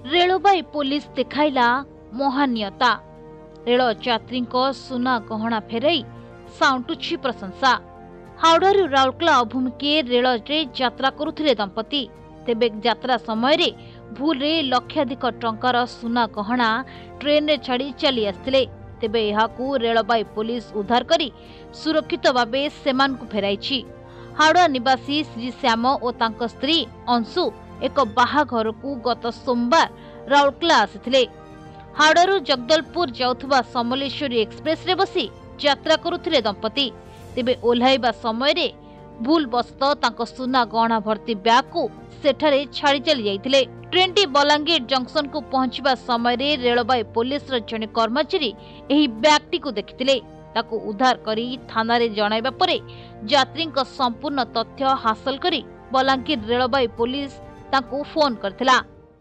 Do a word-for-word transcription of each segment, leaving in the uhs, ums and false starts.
रेलबाई police दिखाइला महानियता। Rail यात्री सुना गहना फेरई साउंटुछि प्रशंसा। हावड़ारू राउरकेला अभिमुखे रेल यात्रा करुथिले दंपति। तेबे यात्रा समय रे भूल रे लक्षाधिक टंकार सुना गहना ट्रेन रे छाड़ी चली आसथिले। तेबे एहाकू रेलबाई पुलिस उद्धार करी सुरक्षित भावे सेमान को फेराइछि। हावड़ा निवासी श्री श्याम और तांको स्त्री अंशु एक बाहाघर को गत सोमवार राउरकेला आसिथिले। हावड़ारू जगदलपुर जाउथबा समलेश्वरी एक्सप्रेस रे बसी यात्रा करुथिले दंपति। तेबे ओल्हाइबा समय रे भूल बसत तांको सुना गहना भर्ती बैग को सेठारे छाड़ी चली जाइथिले। ट्रेन टी बलांगीर जंक्शन को पहुंचबा समय रे रेलबाई पुलिस र जने कर्मचारी एही बैग टी को देखिथिले। ताको उद्धार करी थाना रे जणाइबा परे यात्री को संपूर्ण तथ्य हासिल करी बलांगीर रेलबाई पुलिस ताको फोन करथिला।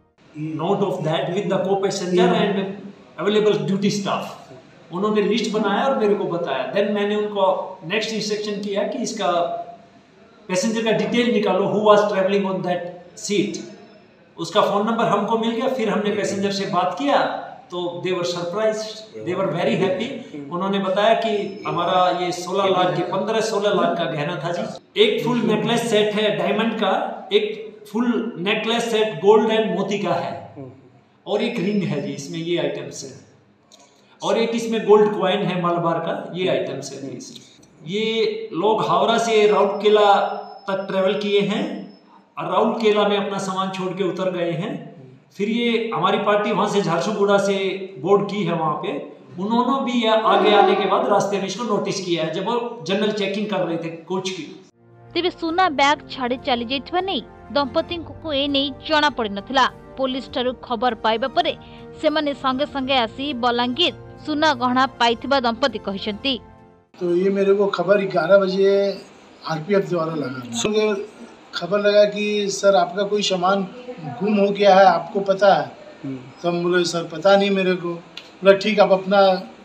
Note of that with the को passenger and available duty staff. उन्होंने लिस्ट बनाया और मेरे को बताया। देन मैंने उनको नेक्स्ट इंस्ट्रक्शन किया कि इसका पैसेंजर का डिटेल निकालो, who was travelling on that seat. उसका फोन नंबर हमको मिल गया। फिर हमने पैसेंजर से बात किया तो they were surprised, they were very happy. उन्होंने बताया कि हमारा ये सोलह लाख के पंद्रह सोलह लाख का गहना था जी। एक फुल नेकलेस सेट है डायमंड का, एक full necklace set gold and मोती का है, और एक रिंग है जी। इसमें ये आइटम्स है, और एक इसमें गोल्ड कॉइन है मलबार का। ये आइटम्स है जी। ये लोग हावड़ा से राउरकेला तक ट्रेवल किए हैं और राउरकेला में अपना सामान छोड़ के उतर गए हैं। फिर ये हमारी पार्टी वहां से झारसुगुड़ा से बोर्ड की है वहां पे। उन्होंने भी आगे आने के बाद रास्ते में इसको नोटिस किया है जब वो जनरल चेकिंग कर रहे थे कोच की। तेबे सुना बैग छाड़ी चली जाइथबा नै दंपति को ए नै जणा पड़ी नथिला। पुलिस ठारू खबर पाइबा परे सेमाने संगे संगे आसी बलांगीर सुना गहना पाइथिबा दंपति कहिसंती। तो ये मेरे को खबर ग्यारह बजे आरपीएफ द्वारा लगा। खबर लगा कि सर आपका कोई सामान गुम हो गया है, आपको पता है? तो हम बोले सर पता नहीं मेरे को। बोला ठीक, आप अपना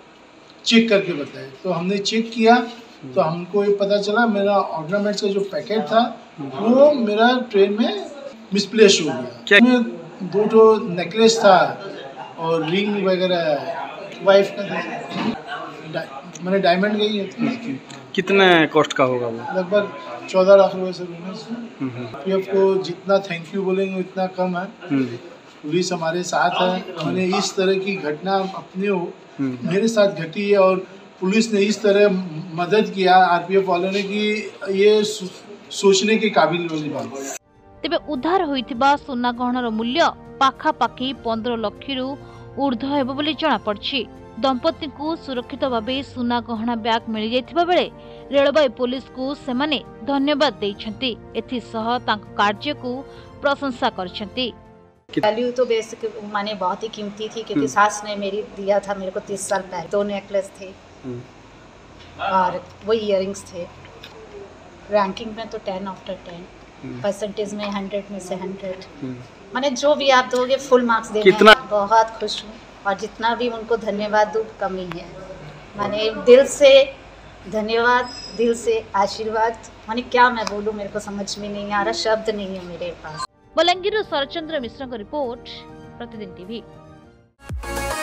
चेक करके बताएं। तो हमने चेक किया तो हमको ये पता चला मेरा ऑर्नामेंट्स का जो पैकेट था वो मेरा ट्रेन में मिसप्लेस हो गया। उसमें दो ठो नेकलेस था और रिंग वगैरह वाइफ का था। मैंने डायमंड गई है। कितना कॉस्ट का होगा वो? लगभग चौदह लाख रुपए से पीएफ को जितना थैंक यू बोलेंगे उतना कम है। पुलिस हमारे साथ है। मैंने इस तरह की घटना अपने हो मेरे साथ घटी है और पुलिस ने इस तरह मदद किया आरपीएफ वालों ने कि ये सोचने के काबिल वाली बात। तेबे उद्धार होइथिबा सोना गहनार मूल्य पाखा पाखी पंद्रह लाख रु ऊर्ध्व हेबो बोली जणा पड़छि। दंपति को सुरक्षित भावे सुना गहना बैग मिल जाइथिबा बेले रेलबाई पुलिस को सेमाने धन्यवाद देइछंती। एथि सह तांको कार्य को प्रशंसा करछंती। वैल्यू तो बेसिक माने बहुत ही कीमती थी क्योंकि सास ने मेरी दिया था मेरे को तीस साल पहले। दो नेकलेस थे और वो इयररिंग्स थे। रैंकिंग में तो टेन आफ्टर टेन, परसेंटेज में हंड्रेड में से हंड्रेड। माने जो भी आप दोगे फुल मार्क्स देंगे। बहुत खुश हूँ और जितना भी उनको धन्यवाद दूँ कमी है। माने दिल से धन्यवाद, दिल से आशीर्वाद। माने क्या मैं बोलूँ, मेरे को समझ में नहीं आ रहा, शब्द नहीं है मेरे पास। बलांगीर शरचंद्र मिश्र का रिपोर्ट, प्रतिदिन टीवी।